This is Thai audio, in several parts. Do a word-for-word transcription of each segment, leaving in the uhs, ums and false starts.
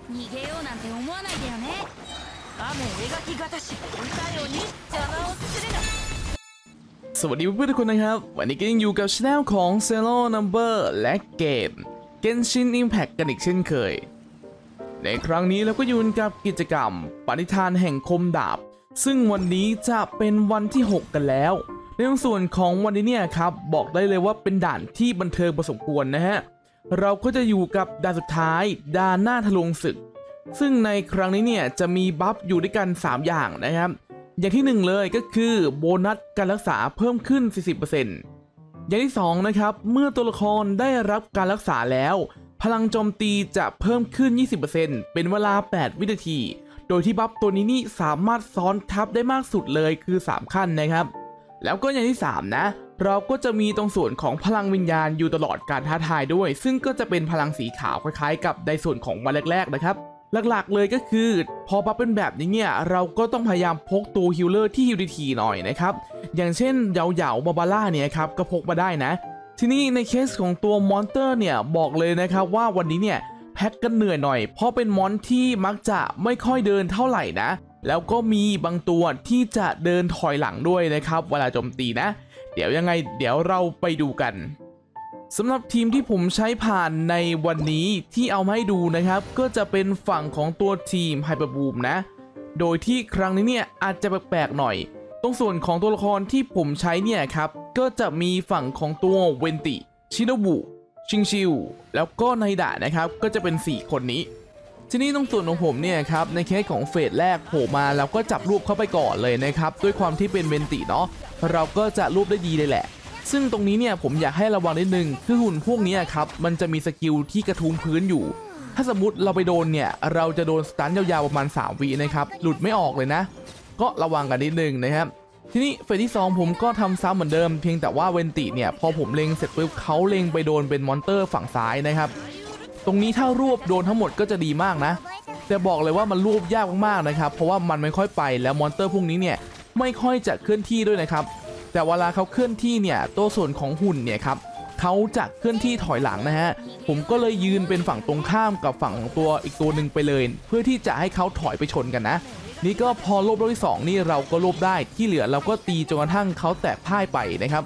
逃げようなんて思わないでよね。雨描きがたし歌よに邪魔をするな。 สวัสดีเพื่อนๆทุกคนนะครับวันนี้ก็ยังอยู่กับช่องของ Zero Number และเกม Genshin Impact กันอีกเช่นเคยในครั้งนี้เราก็อยู่กับกิจกรรมปณิธานแห่งคมดาบซึ่งวันนี้จะเป็นวันที่หกกันแล้วในส่วนของวันนี้เนี่ยครับบอกได้เลยว่าเป็นด่านที่บันเทิงพอสมควรนะฮะเราก็จะอยู่กับด่านสุดท้ายด่านหน้าทะลวงศึกซึ่งในครั้งนี้เนี่ยจะมีบัฟอยู่ด้วยกันสามอย่างนะครับอย่างที่หนึ่งเลยก็คือโบนัสการรักษาเพิ่มขึ้น สี่สิบเปอร์เซ็นต์ อย่างที่สองนะครับเมื่อตัวละครได้รับการรักษาแล้วพลังโจมตีจะเพิ่มขึ้น ยี่สิบเปอร์เซ็นต์ เป็นเวลาแปดวินาทีโดยที่บัฟตัวนี้นี่สามารถซ้อนทับได้มากสุดเลยคือสามขั้นนะครับแล้วก็อย่างที่สามนะเราก็จะมีตรงส่วนของพลังวิญญาณอยู่ตลอดการท้าทายด้วยซึ่งก็จะเป็นพลังสีขาวคล้ายๆกับในส่วนของวันแรกๆนะครับหลักๆเลยก็คือพอบัฟเป็นแบบนี้เนี่ยเราก็ต้องพยายามพกตัวฮิลเลอร์ที่ฮิลดีๆหน่อยนะครับอย่างเช่นเหยาเหยาบาบาร่าเนี่ยครับก็พกมาได้นะทีนี้ในเคสของตัวมอนเตอร์เนี่ยบอกเลยนะครับว่าวันนี้เนี่ยแพ็กกันเหนื่อยหน่อยเพราะเป็นมอนที่มักจะไม่ค่อยเดินเท่าไหร่นะแล้วก็มีบางตัวที่จะเดินถอยหลังด้วยนะครับเวลาโจมตีนะเดี๋ยวยังไงเดี๋ยวเราไปดูกันสำหรับทีมที่ผมใช้ผ่านในวันนี้ที่เอามาให้ดูนะครับก็จะเป็นฝั่งของตัวทีมไฮเปอร์บูมนะโดยที่ครั้งนี้เนี่ยอาจจะแปลกๆหน่อยตรงส่วนของตัวละครที่ผมใช้เนี่ยครับก็จะมีฝั่งของตัวเวนติชิโนบุชิงชิวแล้วก็ไนดะนะครับก็จะเป็นสี่คนนี้ทีนี้ตรงส่วนของผมเนี่ยครับในเคสของเฟสแรกโผล่มาเราก็จับรูปเข้าไปก่อนเลยนะครับด้วยความที่เป็นเวนติเนาะเราก็จะรูปได้ดีเลยแหละซึ่งตรงนี้เนี่ยผมอยากให้ระวังนิดนึงคือหุ่นพวกนี้ครับมันจะมีสกิลที่กระทุ้งพื้นอยู่ถ้าสมมติเราไปโดนเนี่ยเราจะโดนสตันยาวๆประมาณสามวินะครับหลุดไม่ออกเลยนะก็ระวังกันนิดนึงนะครับทีนี้เฟสที่สองผมก็ทำซ้ำเหมือนเดิมเพียงแต่ว่าเวนติเนี่ยพอผมเล็งเสร็จปุ๊บเขาเล็งไปโดนเป็นมอนเตอร์ฝั่งซ้ายนะครับตรงนี้ถ้ารวบโดนทั้งหมดก็จะดีมากนะแต่บอกเลยว่ามันรวบยากมากๆนะครับเพราะว่ามันไม่ค่อยไปแล้วมอนเตอร์พวกนี้เนี่ยไม่ค่อยจะเคลื่อนที่ด้วยนะครับแต่เวลาเขาเคลื่อนที่เนี่ยตัวส่วนของหุ่นเนี่ยครับเขาจะเคลื่อนที่ถอยหลังนะฮะผมก็เลยยืนเป็นฝั่งตรงข้ามกับฝั่งของตัวอีกตัวหนึ่งไปเลยเพื่อที่จะให้เขาถอยไปชนกันนะนี่ก็พอรวบรอบที่สองนี่เราก็รวบได้ที่เหลือเราก็ตีจนกระทั่งเขาแตกพ่ายไปนะครับ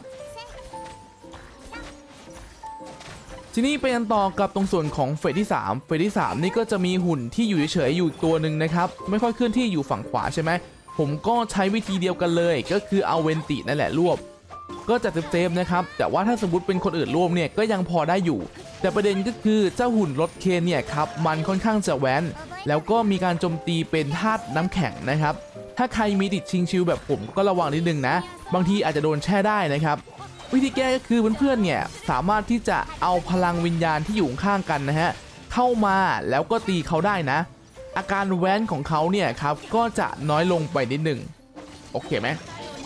ทีนี้ไปกันต่อกับตรงส่วนของเฟสที่สามเฟสที่สามนี่ก็จะมีหุ่นที่อยู่เฉยๆอยู่ตัวหนึ่งนะครับไม่ค่อยเคลื่อนที่อยู่ฝั่งขวาใช่ไหมผมก็ใช้วิธีเดียวกันเลยก็คือเอาเวนตินั่นแหละรวบก็จะเซฟๆนะครับแต่ว่าถ้าสมมติเป็นคนอื่นรวบเนี่ยก็ยังพอได้อยู่แต่ประเด็นก็คือเจ้าหุ่นรถเคนเนี่ยครับมันค่อนข้างจะแว้นแล้วก็มีการโจมตีเป็นธาตุน้ำแข็งนะครับถ้าใครมีติดชิงชิวแบบผมก็ระวังนิดนึงนะบางทีอาจจะโดนแช่ได้นะครับวิธีแก้ก็คือเพื่อนๆเนี่ยสามารถที่จะเอาพลังวิญญาณที่อยู่ข้างกันนะฮะเข้ามาแล้วก็ตีเขาได้นะอาการแว้นของเขาเนี่ยครับก็จะน้อยลงไปนิดหนึ่งโอเคไหม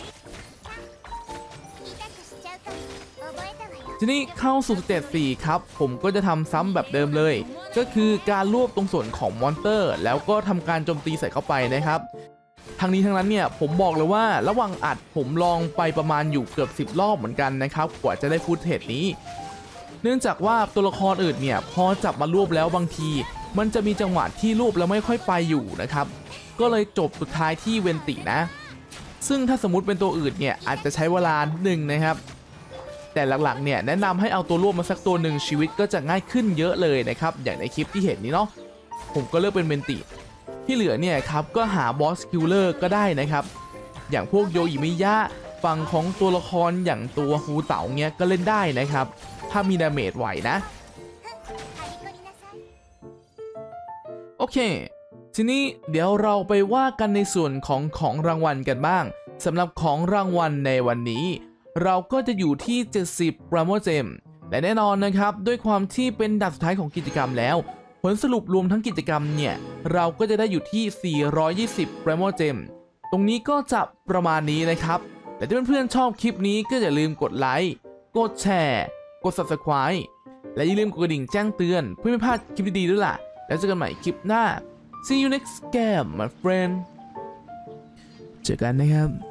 ทีนี้เข้าสู่สเตจสี่ครับผมก็จะทำซ้ำแบบเดิมเลยก็คือการรวบตรงส่วนของมอนเตอร์แล้วก็ทำการโจมตีใส่เข้าไปนะครับทั้งนี้ทั้งนั้นเนี่ยผมบอกเลยว่าระหว่างอัดผมลองไปประมาณอยู่เกือบสิบรอบเหมือนกันนะครับกว่าจะได้ฟุตเทจนี้เนื่องจากว่าตัวละครอื่นเนี่ยพอจับมารวบแล้วบางทีมันจะมีจังหวะที่รวบแล้วไม่ค่อยไปอยู่นะครับก็เลยจบสุดท้ายที่เวนตินะซึ่งถ้าสมมติเป็นตัวอื่นเนี่ยอาจจะใช้เวลาหนึ่งนะครับแต่หลักๆเนี่ยแนะนำให้เอาตัวรวบมาสักตัวหนึ่งชีวิตก็จะง่ายขึ้นเยอะเลยนะครับอย่างในคลิปที่เห็นนี้เนาะผมก็เลือกเป็นเวนติที่เหลือเนี่ยครับก็หาบอสคิลเลอร์ก็ได้นะครับอย่างพวกโยอิมิยะฝั่งของตัวละครอย่างตัวฮูเต๋าเนี่ยก็เล่นได้นะครับถ้ามีดาเมจไหวนะโอเคทีนี้เดี๋ยวเราไปว่ากันในส่วนของของรางวัลกันบ้างสำหรับของรางวัลในวันนี้เราก็จะอยู่ที่เจ็ดสิบปราโมเจมและแน่นอนนะครับด้วยความที่เป็นด่านสุดท้ายของกิจกรรมแล้วผลสรุปรวมทั้งกิจกรรมเนี่ยเราก็จะได้อยู่ที่สี่ร้อยยี่สิบปราโมเจมตรงนี้ก็จะประมาณนี้นะครับแต่ถ้าเพื่อนๆชอบคลิปนี้ก็อย่าลืมกดไลค์กดแชร์กด ซับสไครบ์ และอย่าลืมกดกระดิ่งแจ้งเตือนเพื่อไม่พลาดคลิปดีๆด้วยล่ะแล้วเจอกันใหม่คลิปหน้า See you next game my friend เจอกันนะครับ